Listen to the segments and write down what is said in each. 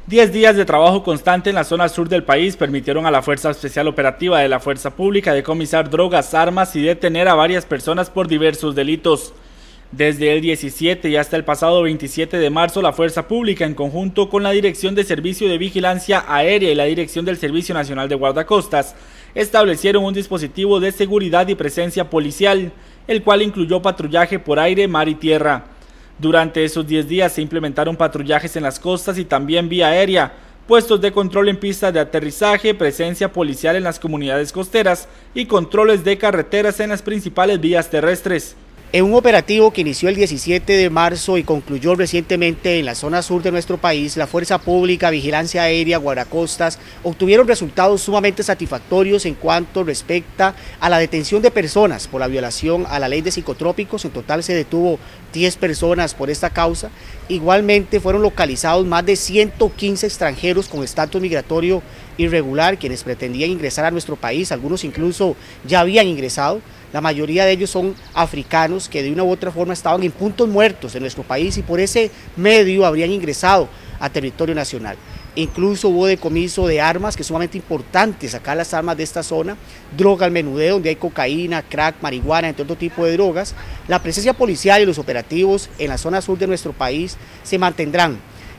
10 días de trabajo constante en la zona sur del país permitieron a la Fuerza Especial Operativa de la Fuerza Pública decomisar drogas, armas y detener a varias personas por diversos delitos. Desde el 17 y hasta el pasado 27 de marzo, la Fuerza Pública, en conjunto con la Dirección de Servicio de Vigilancia Aérea y la Dirección del Servicio Nacional de Guardacostas, establecieron un dispositivo de seguridad y presencia policial, el cual incluyó patrullaje por aire, mar y tierra. Durante esos 10 días se implementaron patrullajes en las costas y también vía aérea, puestos de control en pistas de aterrizaje, presencia policial en las comunidades costeras y controles de carreteras en las principales vías terrestres. En un operativo que inició el 17 de marzo y concluyó recientemente en la zona sur de nuestro país, la Fuerza Pública, Vigilancia Aérea, Guardacostas obtuvieron resultados sumamente satisfactorios en cuanto respecta a la detención de personas por la violación a la ley de psicotrópicos. En total se detuvo 10 personas por esta causa. Igualmente fueron localizados más de 115 extranjeros con estatus migratorio irregular, quienes pretendían ingresar a nuestro país, algunos incluso ya habían ingresado. La mayoría de ellos son africanos que de una u otra forma estaban en puntos muertos en nuestro país y por ese medio habrían ingresado a territorio nacional. Incluso hubo decomiso de armas, que es sumamente importante sacar las armas de esta zona, droga al menudeo, donde hay cocaína, crack, marihuana, entre otro tipo de drogas. La presencia policial y los operativos en la zona sur de nuestro país se mantendrán.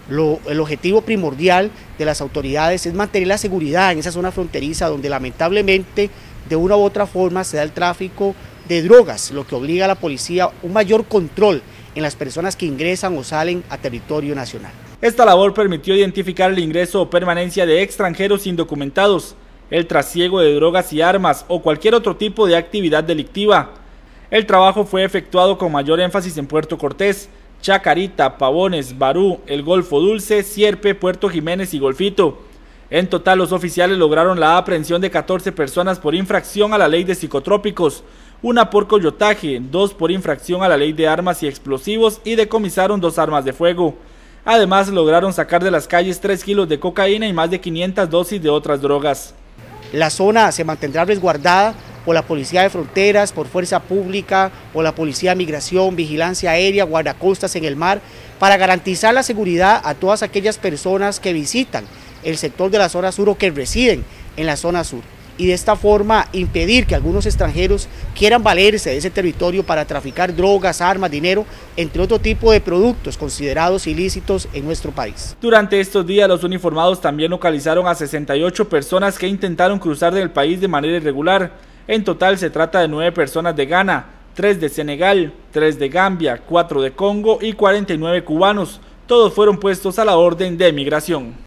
El objetivo primordial de las autoridades es mantener la seguridad en esa zona fronteriza donde lamentablemente de una u otra forma se da el tráfico de drogas, lo que obliga a la policía a un mayor control en las personas que ingresan o salen a territorio nacional. Esta labor permitió identificar el ingreso o permanencia de extranjeros indocumentados, el trasiego de drogas y armas o cualquier otro tipo de actividad delictiva. El trabajo fue efectuado con mayor énfasis en Puerto Cortés, Chacarita, Pavones, Barú, El Golfo Dulce, Sierpe, Puerto Jiménez y Golfito. En total, los oficiales lograron la aprehensión de 14 personas por infracción a la ley de psicotrópicos, una por coyotaje, 2 por infracción a la ley de armas y explosivos y decomisaron 2 armas de fuego. Además, lograron sacar de las calles 3 kilos de cocaína y más de 500 dosis de otras drogas. La zona se mantendrá resguardada por la Policía de Fronteras, por Fuerza Pública, por la Policía de Migración, Vigilancia Aérea, Guardacostas en el mar, para garantizar la seguridad a todas aquellas personas que visitan el sector de la zona sur o que residen en la zona sur. Y de esta forma impedir que algunos extranjeros quieran valerse de ese territorio para traficar drogas, armas, dinero, entre otro tipo de productos considerados ilícitos en nuestro país. Durante estos días los uniformados también localizaron a 68 personas que intentaron cruzar del país de manera irregular. En total se trata de 9 personas de Ghana, 3 de Senegal, 3 de Gambia, 4 de Congo y 49 cubanos. Todos fueron puestos a la orden de migración.